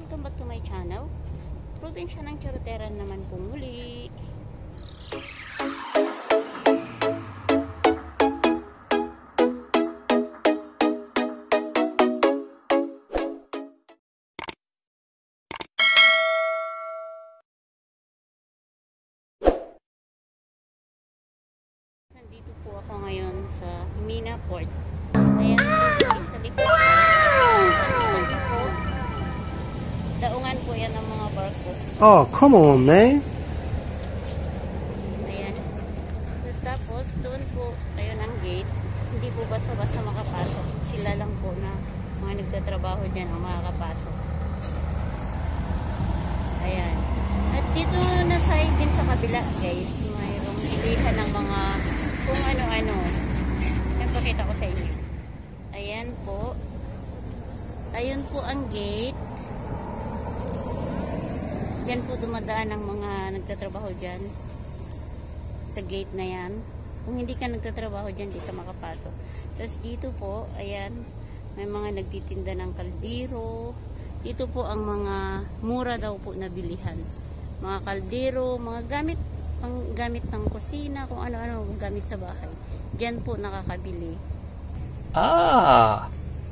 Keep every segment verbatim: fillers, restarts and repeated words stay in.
welcome back to my channel. Probinsya ng Charuteran naman po muli. Nandito po ako ngayon sa Mina Port. Ayan po sa likod. Daungan po yan ng mga barko. Oh, come on, man. Ayan. So, tapos, doon po, ayun ang gate. Hindi po basta-basta makapasok. Sila lang po na mga nagtatrabaho dyan ang makakapasok. Ayan. At dito na side din sa kabila, guys. Mayroong bilihan ng mga kung ano-ano. Ayan, pakita ko sa inyo. Ayan po. Ayun po ang gate. Diyan po dumadaan ang mga nagtatrabaho dyan. Sa gate na yan. Kung hindi ka nagtatrabaho dyan, di ka makapasok. Tapos dito po, ayan, may mga nagtitinda ng kaldero. Dito po ang mga mura daw po na bilihan. Mga kaldero, mga gamit, pang gamit ng kusina, kung ano-ano gamit sa bahay. Diyan po nakakabili. Ah!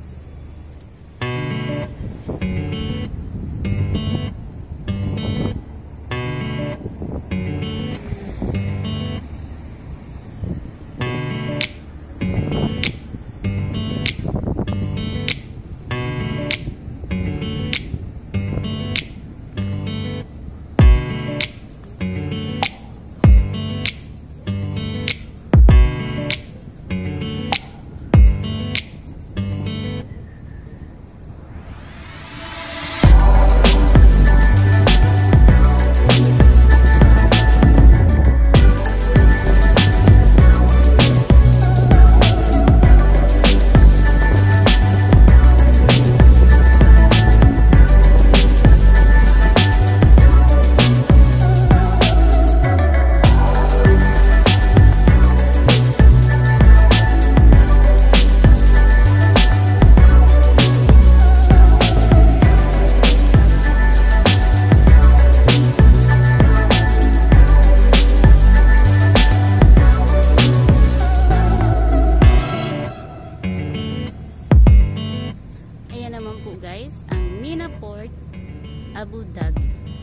Guys, ang Mina Port, Abu Dhabi.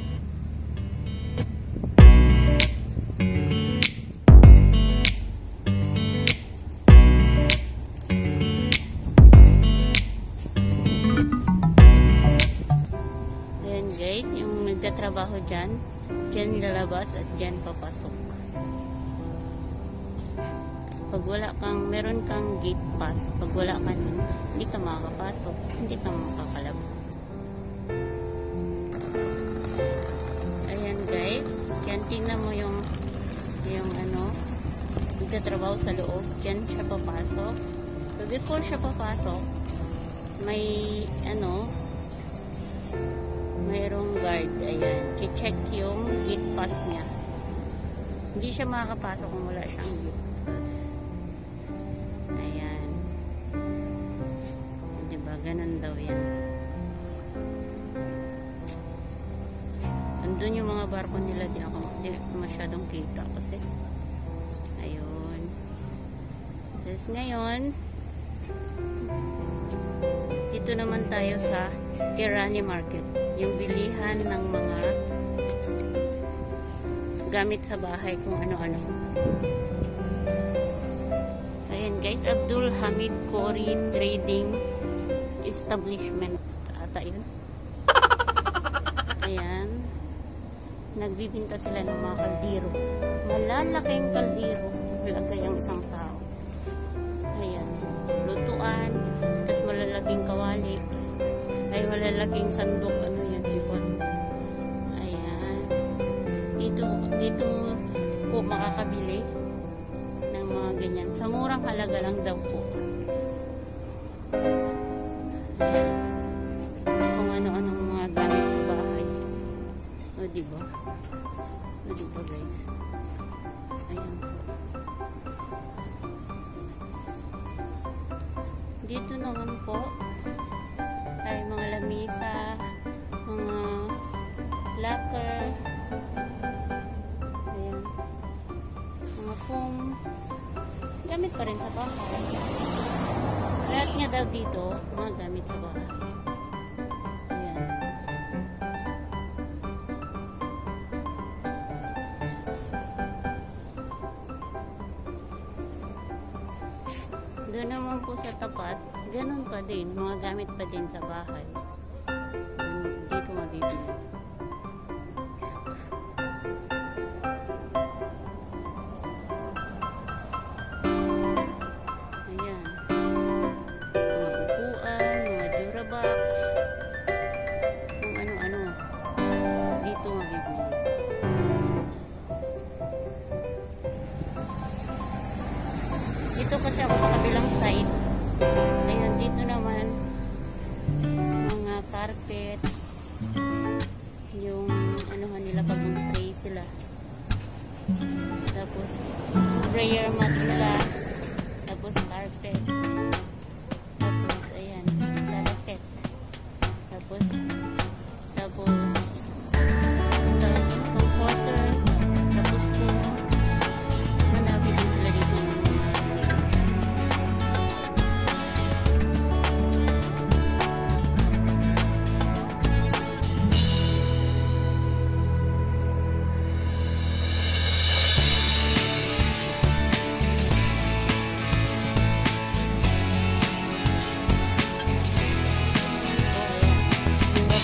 Ayan guys, yung nagtatrabaho dyan, dyan lalabas at dyan papasok. Pag wala kang, meron kang gate pass, pag wala ka nun, hindi ka makakapasok, hindi ka makakalabas. Ayan guys, yan tingnan mo yung yung ano, nagtatrabaho sa loob, dyan siya papasok. So before siya papasok, may ano, mayroong guard, ayan, check yung gate pass niya. Hindi siya makakapasok kung wala siyang gate. Ganun daw yan. Andun yung mga barko nila, di ako di masyadong kita kasi. Ayun. Tapos ngayon, dito naman tayo sa Irani market. Yung bilihan ng mga gamit sa bahay, kung ano-ano. Ayan guys, Abdul Hamid Kori Trading Establishment ata yun. Ayan, nagbibinta sila ng mga kaldero, malalaking kaldero, malagay ang isang tao. Ayan, lutuan, tas malalaking kawali, ay malalaking sandok, ano yan, likod. Ayan, dito dito po makakabili ng mga ganyan sa murang halaga lang daw po. Kung ano-anong mga gamit sa bahay. O diba? O diba guys? Ayan po. Dito naman po ay mga lamisa, mga locker. Ayan. Mga foam. Gamit pa rin sa bahay. Lahat nga daw dito, mga gamit sa bahay. Ayan. Doon naman po sa tapat, ganun pa din, mga gamit pa din sa bahay. Dito mabibili. Ayan. Mga upuan, mga durabox, kung ano-ano. Dito mabibili. Dito kasi ako sa kabilang side. Ayan, dito naman mga carpet, yung anuhan nila pag mag-pray sila, tapos prayer mat nila, tapos carpet, tapos ayan, sala set, tapos tapos comforter, tapos po hanapin din sila dito. Yung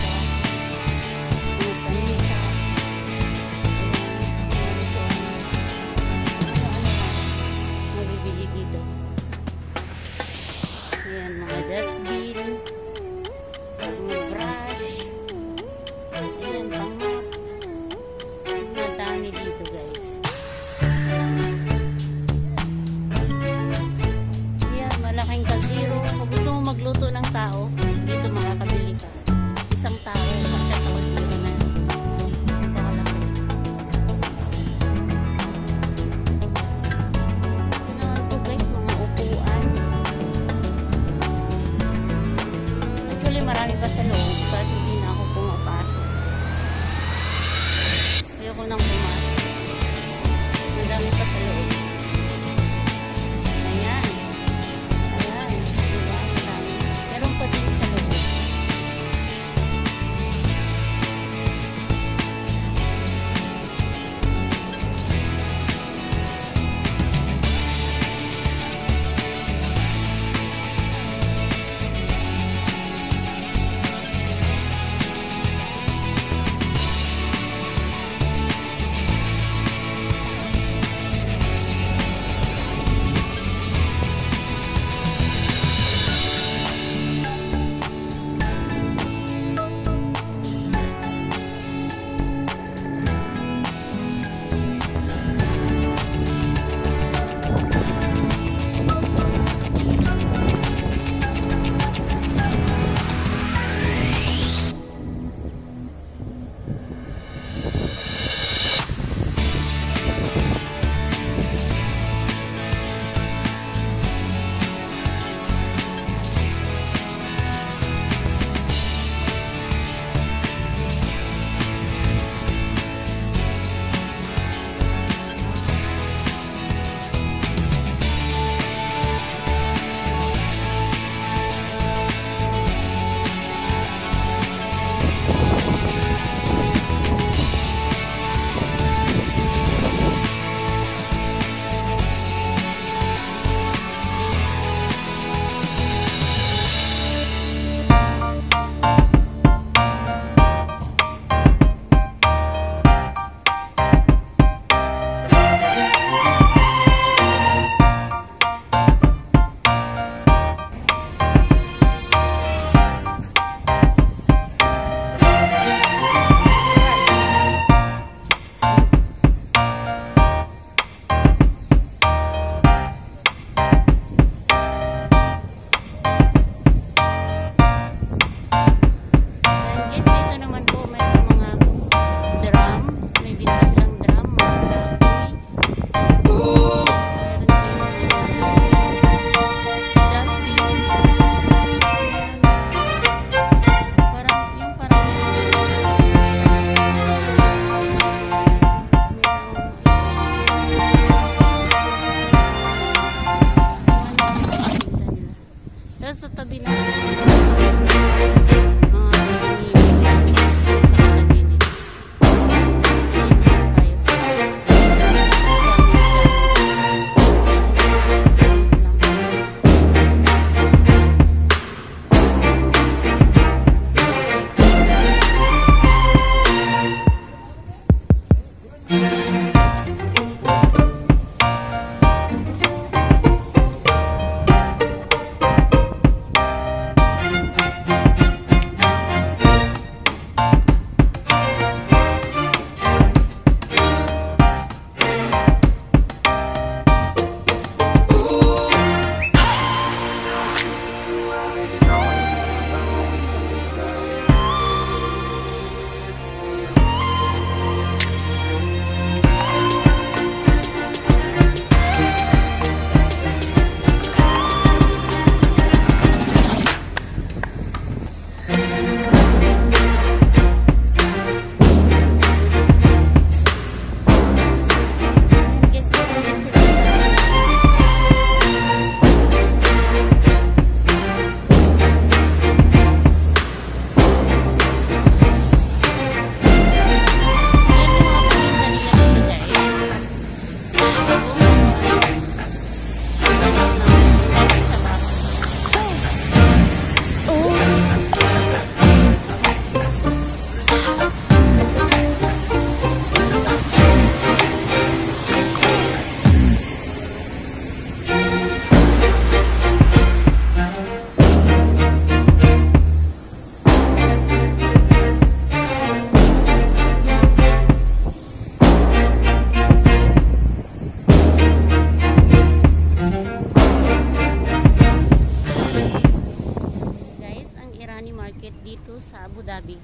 gabi.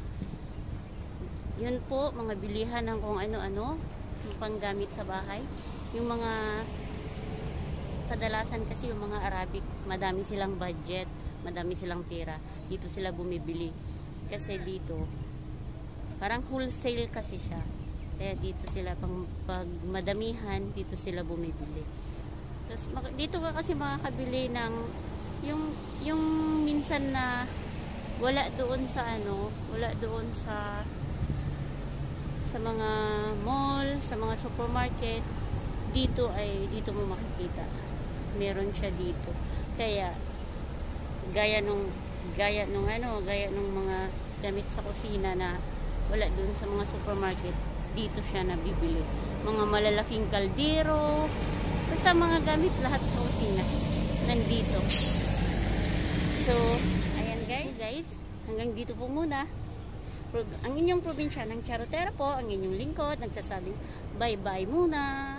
Yun po, mga bilihan ng kung ano-ano, yung panggamit sa bahay. Yung mga, kadalasan kasi yung mga Arabic, madami silang budget, madami silang pera. Dito sila bumibili. Kasi dito, parang wholesale kasi siya. Kaya dito sila, pang, pag madamihan, dito sila bumibili. Tapos, dito ka kasi makakabili ng, yung, yung minsan na, wala doon sa ano, wala doon sa, sa mga mall, sa mga supermarket, dito ay, dito mo makikita. Meron siya dito. Kaya, gaya nung, gaya nung ano, gaya nung mga gamit sa kusina na, wala doon sa mga supermarket, dito siya nabibili. Mga malalaking kaldero, basta mga gamit lahat sa kusina nandito. So, ayan guys, guys, hanggang dito po muna. Ang inyong probinsya ng Charotera po, ang inyong lingkod, nagsasabing bye-bye muna.